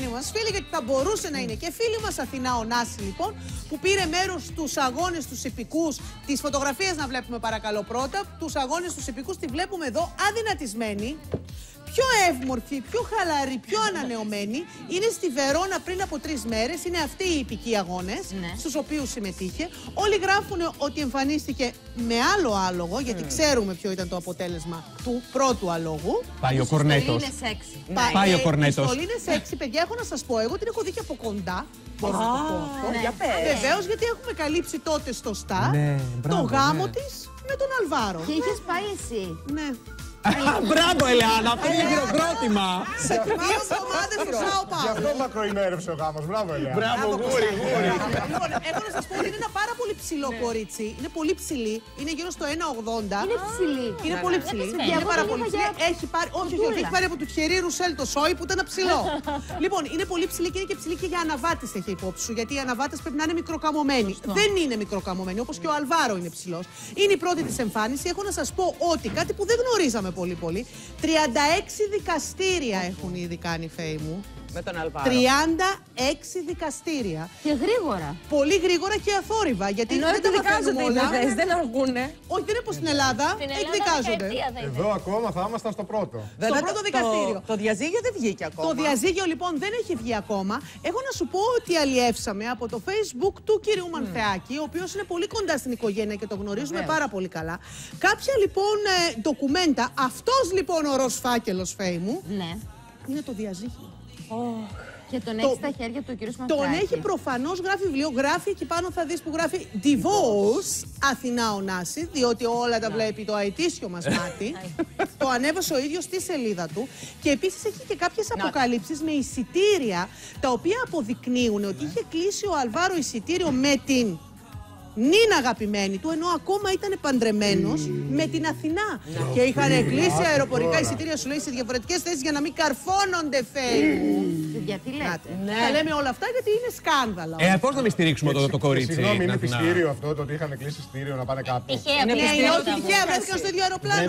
αγαπημένη μας φίλη, γιατί θα μπορούσε να είναι και φίλη μας, Αθηνά Ωνάση λοιπόν, που πήρε μέρος στους αγώνες τους ιππικούς. Τις φωτογραφίες να βλέπουμε παρακαλώ πρώτα. Τους αγώνες τους ιππικούς τη βλέπουμε εδώ αδυνατισμένη. Πιο εύμορφη, πιο χαλαρή, πιο ανανεωμένη. Είναι στη Βερόνα πριν από 3 μέρες. Είναι αυτοί οι ιππικοί αγώνες, στους οποίους συμμετείχε. Όλοι γράφουν ότι εμφανίστηκε με άλλο άλογο, γιατί ξέρουμε ποιο ήταν το αποτέλεσμα του πρώτου αλόγου. Πάει ο Κορνέτος. Πάει ο Κορνέτος. Η είναι σεξι, παιδιά, έχω να σας πω. Εγώ την έχω δει και από κοντά. Μπορώ να το πω αυτό. Βεβαίως, γιατί έχουμε καλύψει τότε στο Σταρ το γάμο της με τον Αλβάρο. Και είχες πάει εσύ. Ναι. Μπράβο, Ελεάνα, αυτό είναι χειροκρότημα. Σε 2 εβδομάδες στο Σάο Πάολο. Γι' αυτό μακροημέρευσε ο γάμος. Μπράβο, Ελεάνα. Μπράβο, γούρι. Λοιπόν, έχω να σας πω ότι είναι ένα πάρα πολύ ψηλό κορίτσι. Είναι πολύ ψηλή. Είναι γύρω στο 1,80. Είναι ψηλή. Είναι πολύ ψηλή. Είναι πάρα πολύ ψηλή. Έχει πάρει. Όχι, έχει πάρει από του Thierry Roussel το σόι που ήταν ψηλό. Λοιπόν, είναι πολύ ψηλή και είναι και ψηλή και για αναβάτης έχει υπόψη σου. Γιατί οι αναβάτες πρέπει να είναι μικροκαμωμένοι. Δεν είναι μικροκαμωμένοι, όπως και ο Αλβάρο είναι ψηλός. Είναι η πρώτη της εμφάνιση. Έχω να σας πω ότι κάτι που δεν γνωρίζαμε πολύ. 36 δικαστήρια έχουν ήδη κάνει, Φέη μου. Με τον Αλβάρο. 36 δικαστήρια. Και γρήγορα. Πολύ γρήγορα και αθόρυβα. Γιατί ενώ δεν τα δικάζονται οι ιδέες, δεν αργούνε. Όχι, δεν είναι πως στην Ελλάδα. Εκδικάζονται. Εδώ ακόμα θα ήμασταν στο πρώτο. Στο πρώτο δικαστήριο. Το διαζύγιο δεν βγήκε ακόμα. Το διαζύγιο λοιπόν δεν έχει βγει ακόμα. Έχω να σου πω ότι αλλιεύσαμε από το Facebook του κυρίου Μανθεάκη, ο οποίος είναι πολύ κοντά στην οικογένεια και το γνωρίζουμε πάρα πολύ καλά. Κάποια λοιπόν ντοκουμέντα. Αυτός λοιπόν ο ροζ φάκελος, Φέη μου, είναι το διαζύγιο. Και τον έχει στα χέρια του ο κύριος Μανθεάκη. Τον έχει προφανώς, γράφει βιβλίο, γράφει εκεί πάνω θα δεις που γράφει Divorce Αθηνά Ωνάση, διότι όλα τα βλέπει το αετήσιο μας μάτι. Το ανέβασε ο ίδιος στη σελίδα του. Και επίσης έχει και κάποιες αποκαλύψεις με εισιτήρια, τα οποία αποδεικνύουν ότι είχε κλείσει ο Αλβάρο εισιτήριο με την Νίνα αγαπημένη του, ενώ ακόμα ήταν παντρεμένος με την Αθηνά. Και είχαν κλείσει αεροπορικά εισιτήρια, σου λέει, σε διαφορετικές θέσεις για να μην καρφώνονται, Φέη μου. Γιατί λέτε. Τα λέμε όλα αυτά γιατί είναι σκάνδαλα. Πώς να μην στηρίξουμε το κορίτσι. Συγγνώμη, είναι πιστήριο αυτό το ότι είχαν κλείσει εισιτήριο να πάνε κάπου. Τυχαία, είναι ότι τυχαία βρέθηκαν στο ίδιο αεροπλάνο.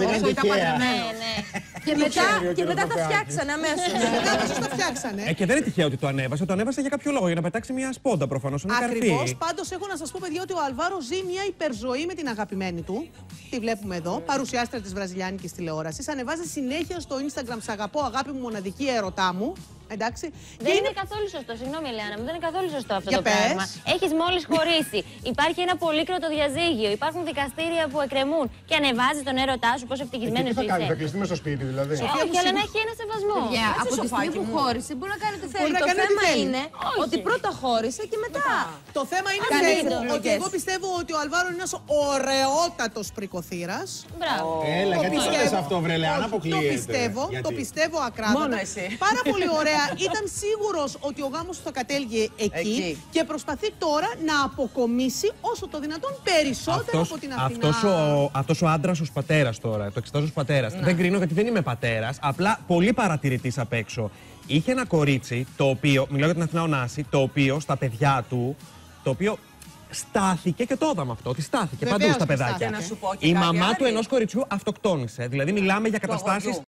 Και μετά τα φτιάξανε αμέσως. Μετά τα φτιάξανε. Και δεν είναι τυχαίο ότι το ανέβασε. Το ανέβασε για κάποιο λόγο, για να πετάξει μια σπόντα προφανώς. Ακριβώς. Πάντως έχω να σας πω, παιδιά, ότι ο Αλβάρο ζει μια υπερζωή με την αγαπημένη του. Τη βλέπουμε εδώ. Παρουσιάστρια της βραζιλιάνικης τηλεόρασης. Ανεβάζει συνέχεια στο Instagram «Σ' αγαπώ, αγάπη μου, μοναδική έρωτά μου». Εντάξει. Δεν είναι καθόλου σωστό. Συγγνώμη, Ελεάνα μου, δεν είναι καθόλου σωστό αυτό το πράγμα. Έχεις μόλις χωρίσει. Υπάρχει ένα πολύκροτο διαζύγιο. Υπάρχουν δικαστήρια που εκκρεμούν. Και ανεβάζει τον έρωτά σου, πόσο ευτυχισμένος είσαι. Τι θα κάνει, θα κλειστεί μες στο σπίτι δηλαδή. Όχι, αλλά να έχει ένα σεβασμό. Από τη στιγμή που χώρισε μπορεί να κάνει ό,τι θέλει. Το θέμα είναι ότι πρώτα χώρισε και μετά. Το θέμα είναι ότι εγώ πιστεύω ότι ο Αλβάρο είναι ένας ωραιότατος πρικοθύρας. Μπράβο. Έλα, γιατί το λες αυτό, βρε Ελεάνα, αποκλείεται. Το πιστεύω ακράδαντα. Μόνο εσύ. Πάρα πολύ ωραία. Ήταν σίγουρος ότι ο γάμος του θα κατέληγε εκεί και προσπαθεί τώρα να αποκομίσει όσο το δυνατόν περισσότερο από την Αθηνά. Αυτός ο άντρας ως πατέρας τώρα, το εξετάζω ως πατέρας. Δεν κρίνω γιατί δεν είμαι πατέρας, απλά πολύ παρατηρητής απ' έξω. Είχε ένα κορίτσι, το οποίο, μιλάω για την Αθηνά Ωνάση, το οποίο στα παιδιά του, το οποίο στάθηκε και το είδαμε αυτό, ότι στάθηκε παντού στα παιδάκια. Να σου πω και η κάτι μαμά άλλη. του ενός κοριτσιού αυτοκτόνησε. Δηλαδή μιλάμε για καταστάσεις